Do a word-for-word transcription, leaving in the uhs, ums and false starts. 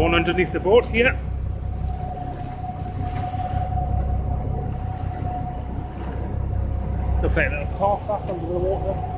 one underneath the boat here. Looks like a little car flap under the water.